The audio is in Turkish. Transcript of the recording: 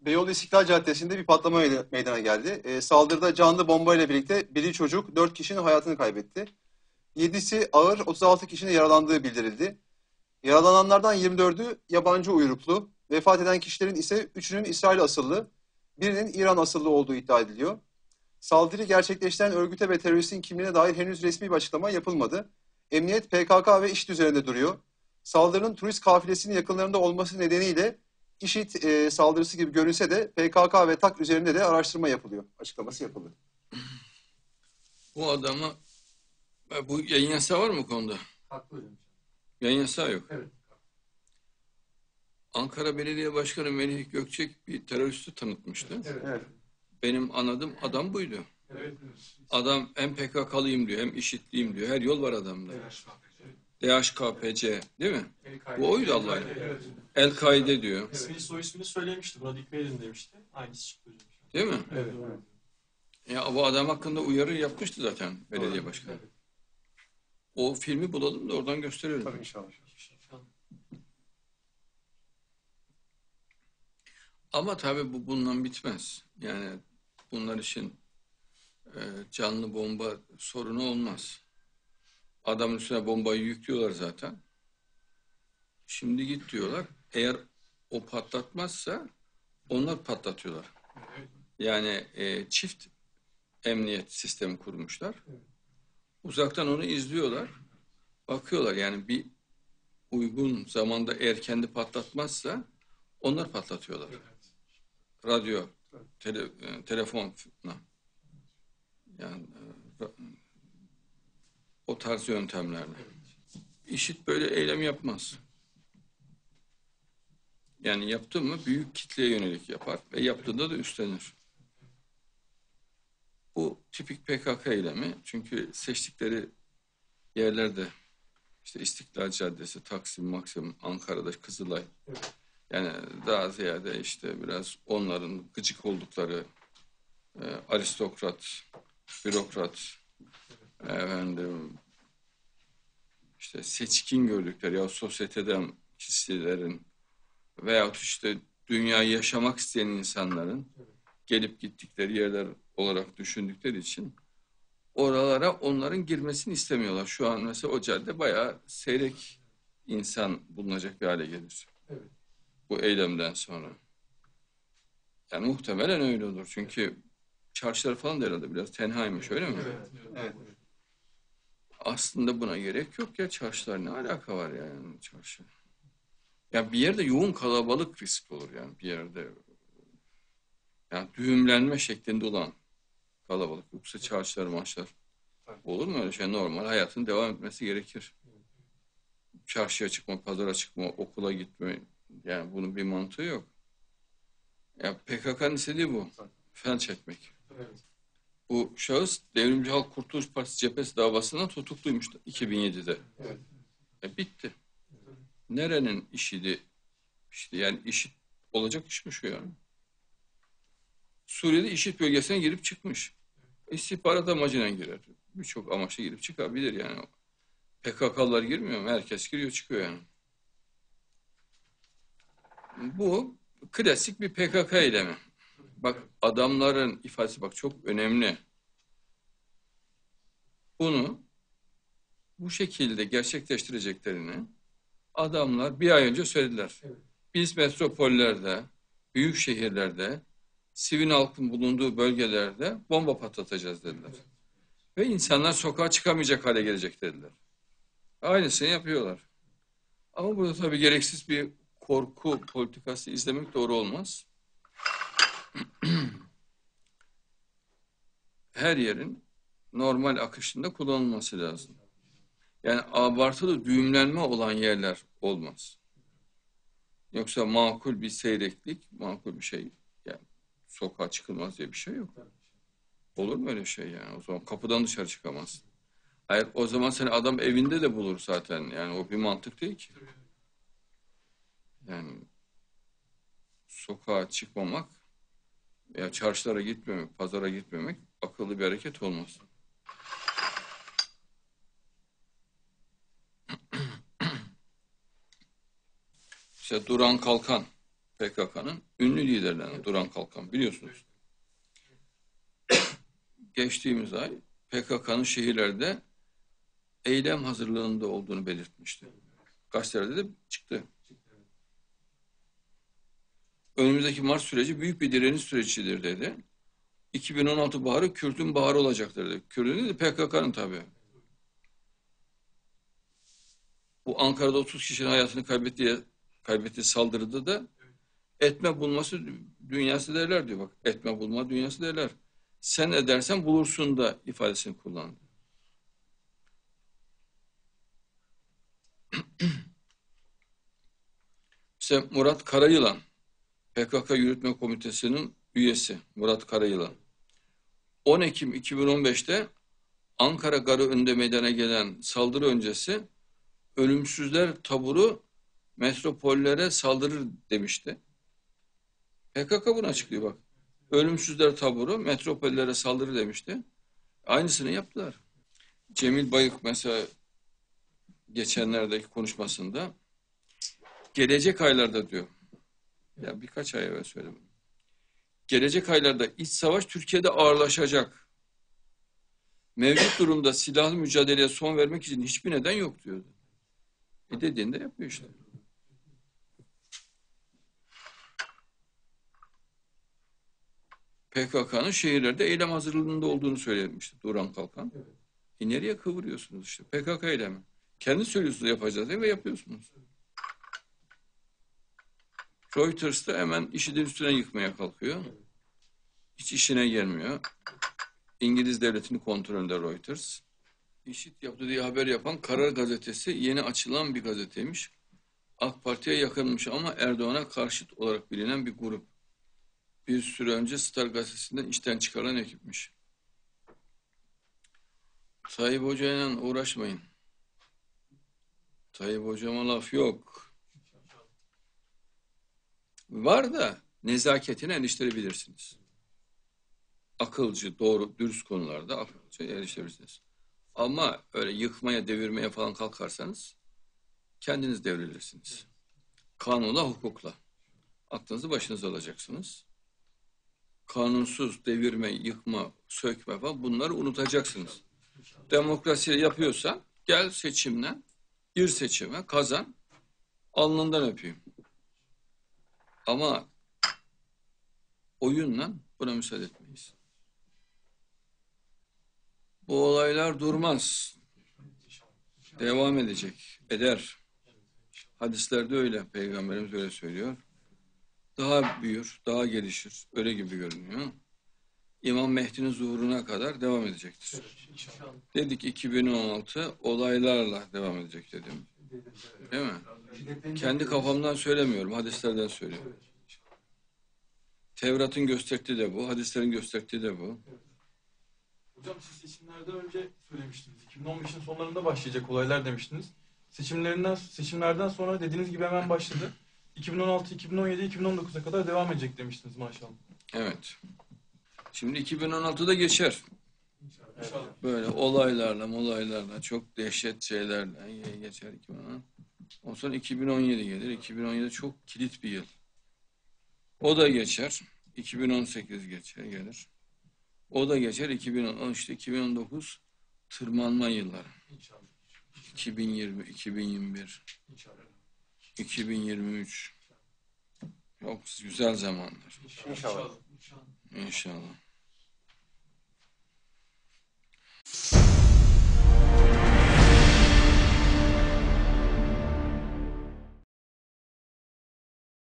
Beyoğlu İstiklal Caddesi'nde bir patlama meydana geldi. Saldırıda canlı bombayla birlikte biri çocuk, 4 kişinin hayatını kaybetti. 7'si ağır, 36 kişinin yaralandığı bildirildi. Yaralananlardan 24'ü yabancı uyruklu. Vefat eden kişilerin ise 3'ünün İsrail asıllı, birinin İran asıllı olduğu iddia ediliyor. Saldırı gerçekleştiren örgüte ve teröristin kimliğine dair henüz resmi bir açıklama yapılmadı. Emniyet PKK ve IŞİD üzerinde duruyor. Saldırının turist kafilesinin yakınlarında olması nedeniyle IŞİD saldırısı gibi görünse de PKK ve TAK üzerinde de araştırma yapılıyor. Açıklaması yapıldı. Bu adamı, bu yayın yasağı var mı bu konuda? Haklı hocam. Yayın yasağı yok. Evet. Ankara Belediye Başkanı Melih Gökçek bir teröristi tanıtmıştı. Evet. Benim anladığım adam buydu. Evet. Adam hem PKK'lıyım diyor, hem IŞİD'liyim diyor. Her yol var adamda. DHKPC değil mi? Bu oydu Allah'ın. Evet. El-Kaide diyor. İsmini soy ismini söylemişti. Buna dikkat edin demişti. Aynısı çıktı hocam. Değil mi? Evet. Ya bu adam hakkında uyarı yapmıştı zaten belediye başkanı. O filmi bulalım da oradan gösterelim. Tabii inşallah. Ama tabii bu bundan bitmez. Yani bunlar için canlı bomba sorunu olmaz. Adamın üstüne bombayı yüklüyorlar zaten. Şimdi git diyorlar. Eğer o patlatmazsa onlar patlatıyorlar. Yani çift emniyet sistemi kurmuşlar. Uzaktan onu izliyorlar. Bakıyorlar yani bir uygun zamanda eğer kendi patlatmazsa onlar patlatıyorlar. Radyo, telefonla. Yani o tarz yöntemlerle. IŞİD böyle eylem yapmaz. Yani yaptı mı büyük kitleye yönelik yapar ve yaptığında da üstlenir. Bu tipik PKK eylemi. Çünkü seçtikleri yerlerde işte İstiklal Caddesi, Taksim, Maksim, Ankara'da Kızılay. Yani daha ziyade işte biraz onların gıcık oldukları aristokrat, bürokrat, efendim, işte seçkin gördükleri ya sosyeteden kişilerin veyahut işte dünyayı yaşamak isteyen insanların gelip gittikleri yerler olarak düşündükleri için oralara onların girmesini istemiyorlar. Şu an mesela o cadde bayağı seyrek insan bulunacak bir hale gelir. Evet. Bu eylemden sonra. Yani muhtemelen öyle olur. Çünkü çarşılar falan da herhalde biraz tenhaymış öyle mi? Evet. Evet. Aslında buna gerek yok ya, çarşılar ne alaka var yani çarşı? Ya bir yerde yoğun kalabalık risk olur yani bir yerde. Yani düğümlenme şeklinde olan kalabalık. Yoksa çarşılar maçlar olur mu öyle şey? Normal hayatın devam etmesi gerekir. Çarşıya çıkma, pazara çıkma, okula gitme. Yani bunun bir mantığı yok. Ya PKK'nın istediği bu. Felç etmek. Evet. Bu şahıs Devrimci Halk Kurtuluş Partisi cephesi davasından tutukluymuş 2007'de. Evet. Bitti. Nerenin işiydi? İşte yani işit olacak iş mi şu yani? Suriye'de IŞİD bölgesine girip çıkmış. İstihbarat amacıyla girer. Birçok amaçla girip çıkabilir yani. PKK'lar girmiyor mu? Herkes giriyor çıkıyor yani. Bu klasik bir PKK eylemi. Bak adamların ifadesi bak çok önemli. Bunu bu şekilde gerçekleştireceklerini adamlar bir ay önce söylediler. Evet. Biz metropollerde, büyük şehirlerde, sivil halkın bulunduğu bölgelerde bomba patlatacağız dediler. Ve insanlar sokağa çıkamayacak hale gelecek dediler. Aynısını yapıyorlar. Ama burada tabii gereksiz bir korku politikası izlemek doğru olmaz. Her yerin normal akışında kullanılması lazım. Yani abartılı düğümlenme olan yerler olmaz. Yoksa makul bir seyreklik, makul bir şey. Yani sokağa çıkılmaz diye bir şey yok. Olur mu öyle şey yani? O zaman kapıdan dışarı çıkamaz. Hayır, o zaman seni adam evinde de bulur zaten. Yani o bir mantık değil ki. Yani sokağa çıkmamak veya çarşılara gitmemek, pazara gitmemek akıllı bir hareket olmaz. İşte duran kalkan PKK'nın ünlü liderlerinden Duran Kalkan biliyorsunuz. Geçtiğimiz ay PKK'nın şehirlerde eylem hazırlığında olduğunu belirtmişti. Gazetelerde de çıktı. Önümüzdeki Mart süreci büyük bir direniş sürecidir dedi. 2016 baharı Kürt'ün baharı olacaktır dedi. Kürt'ün de PKK'nın tabii. Bu Ankara'da 30 kişinin hayatını kaybettiği saldırıda da etme bulması dünyası derler diyor bak. Etme bulma dünyası derler. Sen edersen bulursun da ifadesini kullandı. İşte Murat Karayılan, PKK Yürütme Komitesi'nin üyesi Murat Karayılan. 10 Ekim 2015'te Ankara Garı önünde meydana gelen saldırı öncesi ölümsüzler taburu metropollere saldırır demişti. PKK bunu açıklıyor bak. Ölümsüzler taburu metropollere saldırır demişti. Aynısını yaptılar. Cemil Bayık mesela geçenlerdeki konuşmasında gelecek aylarda diyor. Ya birkaç ay evvel söyledim. Gelecek aylarda iç savaş Türkiye'de ağırlaşacak. Mevcut durumda silahlı mücadeleye son vermek için hiçbir neden yok diyordu. Dediğinde yapıyor işte. PKK'nın şehirlerde eylem hazırlığında olduğunu söylemişti Duran Kalkan. Nereye kıvırıyorsunuz işte? PKK eylemi. Kendi söylüyorsunuz yapacağız ve yapıyorsunuz. Reuters da hemen IŞİD'in üstüne yıkmaya kalkıyor. Hiç işine gelmiyor. İngiliz devletinin kontrolünde Reuters. IŞİD yaptı diye haber yapan Karar Gazetesi yeni açılan bir gazeteymiş. AK Parti'ye yakınmış ama Erdoğan'a karşıt olarak bilinen bir grup. Bir süre önce Star Gazetesi'nden işten çıkarılan ekipmiş. Tayyip Hoca'yla uğraşmayın. Tayyip Hoca'ma laf yok. Var da nezaketini eleştirebilirsiniz. Akılcı, doğru, dürüst konularda akılcı eleştirebilirsiniz. Ama öyle yıkmaya, devirmeye falan kalkarsanız kendiniz devrilirsiniz. Kanunla, hukukla. Aklınızı başınıza alacaksınız. Kanunsuz devirme, yıkma, sökme falan bunları unutacaksınız. Demokrasi yapıyorsan gel seçimden, gir seçime, kazan, alnından öpeyim. Ama oyunla buna müsaade etmeyiz. Bu olaylar durmaz. Devam edecek, eder. Hadislerde öyle, Peygamberimiz öyle söylüyor. Daha büyür, daha gelişir. Öyle gibi görünüyor. İmam Mehdi'nin zuhuruna kadar devam edecektir. Dedik 2016 olaylarla devam edecek dedim. Değil mi? Kendi kafamdan söylemiyorum, hadislerden söylüyorum. Tevrat'ın gösterdiği de bu, hadislerin gösterdiği de bu. Hocam siz seçimlerden önce söylemiştiniz. 2015'in sonlarında başlayacak olaylar demiştiniz. Seçimlerden sonra dediğiniz gibi hemen başladı. 2016, 2017, 2019'a kadar devam edecek demiştiniz maşallah. Evet. Şimdi 2016'da geçer. İnşallah. Böyle olaylarla, çok dehşet şeylerle geçer 2016. Ondan sonra 2017 gelir. 2017 çok kilit bir yıl. O da geçer. 2018 gelir. O da geçer. 2019 tırmanma yılları. 2020, 2021, 2023. Çok güzel zamanlar. İnşallah. İnşallah.